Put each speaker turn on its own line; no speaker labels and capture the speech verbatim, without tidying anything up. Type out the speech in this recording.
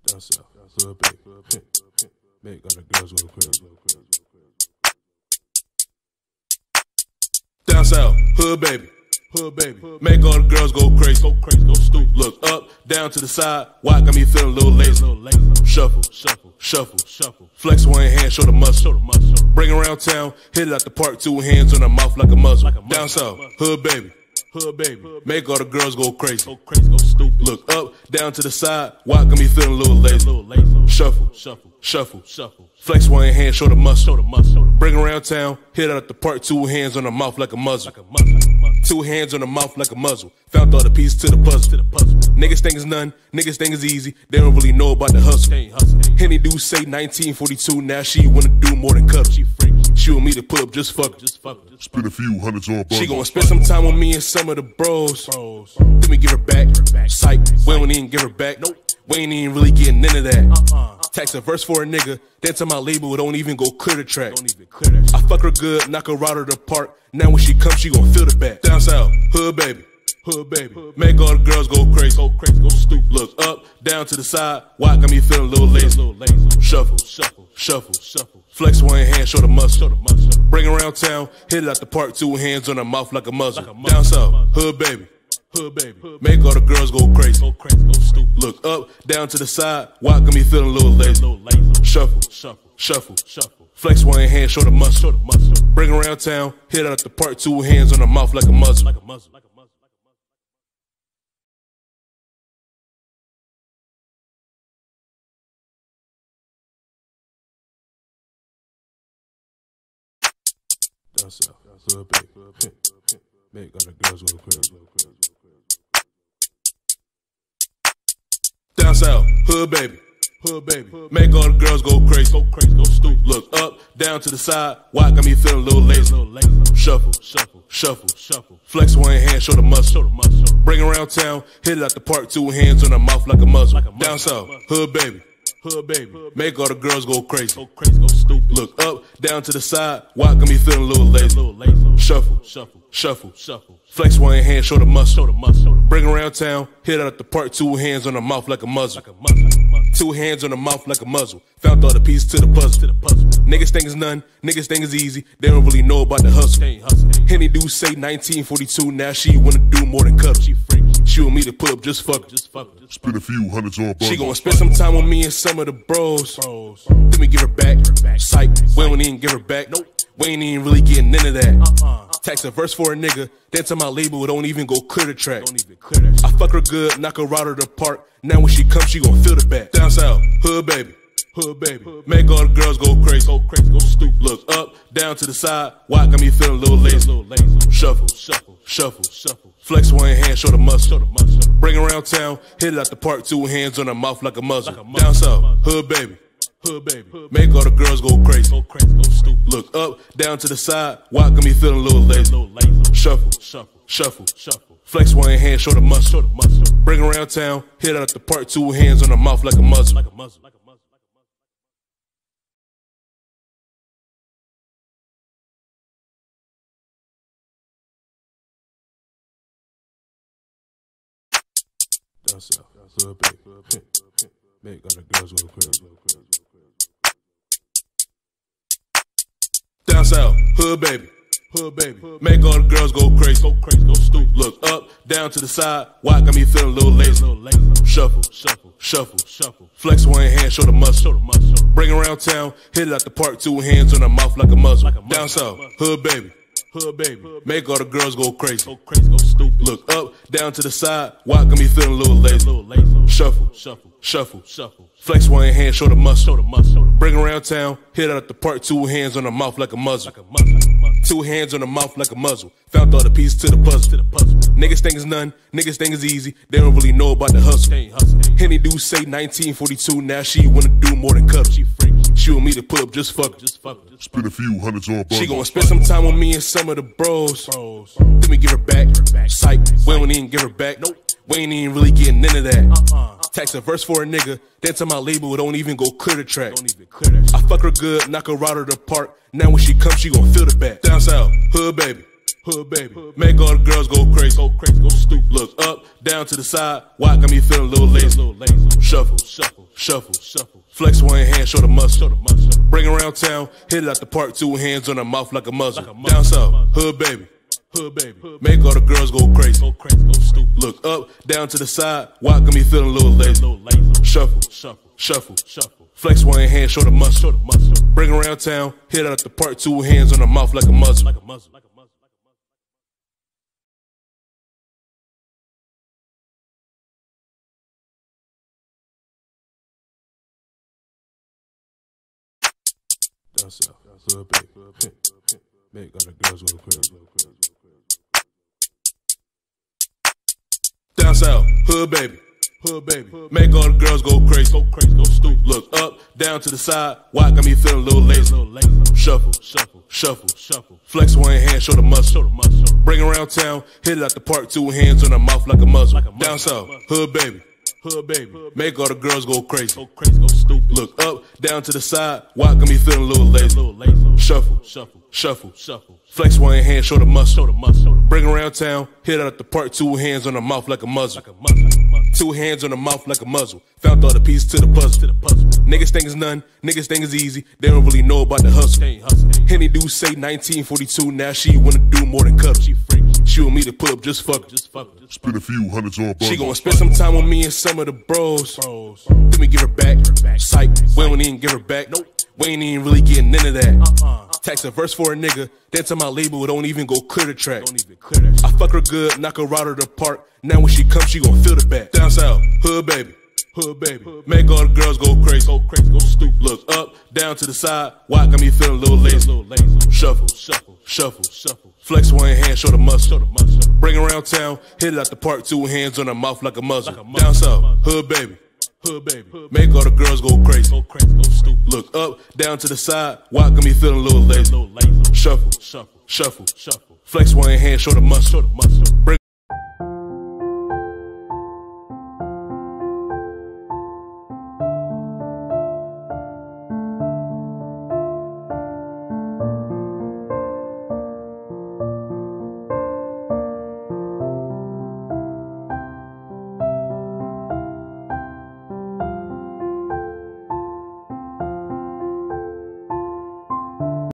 Down south, hood baby, make all the girls go crazy. Down south, hood baby, hood baby, make all the girls go crazy, go crazy, go stupid. Look up, down to the side, why got me feeling a little lazy? Shuffle, shuffle, shuffle, shuffle. Flex one hand, show the muscle, bring around town, hit it out the park, two hands on her mouth like a muzzle. Down south, hood baby. Hood baby, make all the girls go crazy, go crazy, go stupid. Look up, down to the side, why got me feeling a little lazy? Shuffle, shuffle, shuffle, shuffle. Flex one hand, show the muscle, bring around town, hit out the park, two hands on the mouth like a muzzle. Two hands on the mouth like a muzzle. Found all the pieces to the puzzle. Niggas think it's none, niggas think it's easy. They don't really know about the hustle. Henny dudes say nineteen forty-two, now she wanna do more than cuddle. She want me to put up just fuck her.
Spend a few hundreds on bundles.
She gon' spend some time with me and some of the bros. Then we give her back. Psych, we don't even give her back. Nope, we ain't even really getting into that. Tax a verse for a nigga, then tell my label don't even go clear the track. I fuck her good, knock her out of the park. Now when she comes, she gon' feel the back. Down south, hood baby, hood baby, make all the girls go crazy, go crazy, go stupid. Look up, down to the side, why got me feeling a little lazy? Shuffle, shuffle, shuffle, shuffle. Flex one hand, show the muscle, bring around town, hit it out the park, two hands on her mouth like a muzzle. Down south, hood baby. Hood baby, make all the girls go crazy, go crazy, go stupid. Look up, down to the side, why got me feeling a little lazy? Shuffle, shuffle, shuffle, shuffle. Flex one hand, show the muscle, bring around town, hit out the park, two hands on her mouth like a muzzle. Down south, hood baby, make all the girls go crazy. Down south, hood baby, hood baby, make all the girls go crazy, go crazy, go stupid. Look up, down to the side, why got me feeling a little lazy? Shuffle, shuffle, shuffle, shuffle. Flex one hand, show the muscle, bring around town, hit it out the park, two hands on her mouth like a muzzle. Down south, hood baby, hood baby, make all the girls go crazy, go crazy, go stupid. Look up, down to the side, why got me feeling a little lazy? Shuffle, shuffle, shuffle, shuffle. Flex one hand, show the muscle, bring around town, hit out the park, two hands on her mouth like a muzzle. Two hands on her mouth like a muzzle. Found all the pieces to the puzzle. Niggas think it's none, niggas think it's easy. They don't really know about the hustle. Henny dudes say nineteen forty-two, now she wanna do more than cuddle. She want me to put up just fuck her.
Spend a few hundreds on bundles.
She gon' spend some time with me and some of the bros. Then we give her back. Psych, we don't even give her back. Nope, we ain't even really getting into that. Tax a verse for a nigga, then tell my label don't even go clear the track. I fuck her good, knock her out of the park. Now when she comes, she gon' feel the back. Down south, hood baby, hood baby, make all the girls go crazy, go crazy, go stupid. Look up, down to the side, why got me feeling a little lazy? Shuffle, shuffle, shuffle, shuffle. Flex one hand, show the muscle, bring around town, hit it out the park, two hands on her mouth like a muzzle. Down south, hood baby. Hood baby, make all the girls go crazy, go crazy, go stupid. Look up, down to the side, why got me feeling a little lazy? Shuffle, shuffle, shuffle, shuffle. Flex one hand, show the muscle, bring around town, hit out the park, two hands on her mouth like a muzzle. Down south, hood baby, make all the girls go crazy. Down south, hood baby, hood baby, make all the girls go crazy, go crazy, go stupid. Look up, down to the side, why got me feeling a little lazy? Shuffle, shuffle, shuffle, shuffle. Flex one hand, show the muscle, bring around town, hit it out the park, two hands on her mouth like a muzzle. Down south, hood baby, hood baby, make all the girls go crazy, go crazy, go stupid. Look up, down to the side, why got me feeling a little lazy? Shuffle, shuffle, shuffle, shuffle. Flex one hand, show the muscle, bring around town, hit out the park, two hands on her mouth like a muzzle. Two hands on her mouth like a muzzle. Found all the pieces to the puzzle. Niggas think it's none, niggas think it's easy. They don't really know about the hustle. Henny dudes say nineteen forty-two, now she wanna do more than cuddle. She want me to put up just fuck her.
Spend a few hundreds on bundles.
She gon' spend some time with me and some of the bros. Then we give her back. Psych, we don't even give her back. Nope, we ain't even really getting into that. Tax a verse for a nigga, then tell my label don't even go clear the track. I fuck her good, knock her out of the park. Now when she comes, she gon' feel the back. Down south, hood baby, hood baby. Make all the girls go crazy, go crazy, go stupid. Look up, down to the side. Why got me feeling a little lazy? Shuffle, shuffle, shuffle, shuffle. Flex one hand, show the muscle. Bring around town, hit it out the park, two hands on her mouth like a muzzle. Down south, hood baby. Hood baby. Make all the girls go crazy, go crazy, go stupid. Look up, down to the side. Why got me feeling a little lazy? Shuffle, shuffle, shuffle, shuffle. Flex one hand, show the muscle. Bring around town, hit it out the park, two hands on her mouth like a muzzle. Like a muzzle. Down south, hood baby. Make all the girls go crazy. Down south, hood baby. Hood baby. Make all the girls go crazy, go crazy, go stupid. Look up, down to the side. Why got me feeling a little lazy? Shuffle, shuffle, shuffle, shuffle. Flex one hand, show the muscle. Bring around town, hit it out the park, two hands on her mouth like a muzzle. Down south, hood baby. Hood baby. Make all the girls go crazy, go crazy, go stupid. Look up, down to the side. Why got me feeling a little lazy? Shuffle, shuffle, shuffle, shuffle. Flex one hand, show the muscle. Bring around town, hit it out the park, two hands on her mouth like a muzzle. Two hands on the mouth like a muzzle. Found all the pieces to the puzzle. Niggas think it's none, niggas think it's easy. They don't really know about the hustle. Henny do say nineteen forty-two, now she wanna do more than cuddle. She want me to put up just fuck her.
Spend a few hundreds on
She gon' spend some time with me and some of the bros. Then we give her back. Psych, we don't even give her back. Nope, we ain't even really getting into that. Tax a verse for a nigga, then tell my label don't even go clear the track. I fuck her good, knock her out of the park. Now when she comes, she gon' feel the back. Down south, hood baby. Hood baby. Make all the girls go crazy, go crazy, go stupid. Look up, down to the side. Why got me feeling a little lazy? Shuffle, shuffle, shuffle, shuffle. Flex one hand, show the muscle. Bring around town, hit it out the park, two hands on her mouth like a muzzle. Down south, hood baby. Hood baby. Make all the girls go crazy, go crazy, go stupid. Look up, down to the side. Why got me feeling a little lazy? Shuffle, shuffle, shuffle, shuffle. Flex one hand, show the muscle. Bring